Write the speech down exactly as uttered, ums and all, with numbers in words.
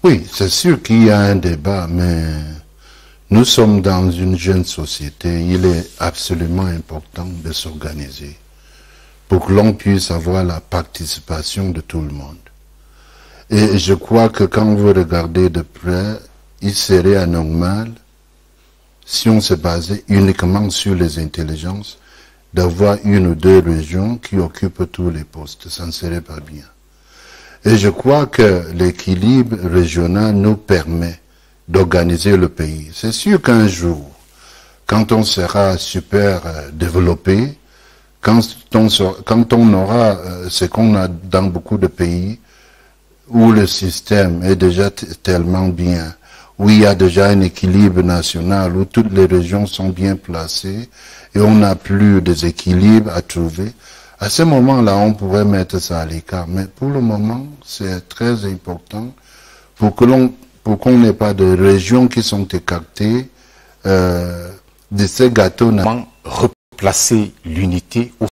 Oui, c'est sûr qu'il y a un débat, mais nous sommes dans une jeune société. Il est absolument important de s'organiser pour que l'on puisse avoir la participation de tout le monde. Et je crois que quand vous regardez de près, il serait anormal, si on se basait uniquement sur les intelligences, d'avoir une ou deux régions qui occupent tous les postes. Ça ne serait pas bien. Et je crois que l'équilibre régional nous permet d'organiser le pays. C'est sûr qu'un jour, quand on sera super euh, développé, quand on, sera, quand on aura euh, ce qu'on a dans beaucoup de pays, où le système est déjà tellement bien, où il y a déjà un équilibre national, où toutes les régions sont bien placées, et on n'a plus de déséquilibre à trouver, à ce moment-là, on pourrait mettre ça à l'écart. Mais pour le moment, c'est très important pour que l'on, pour qu'on n'ait pas de régions qui sont écartées euh, de ces gâteaux. Comment replacer l'unité au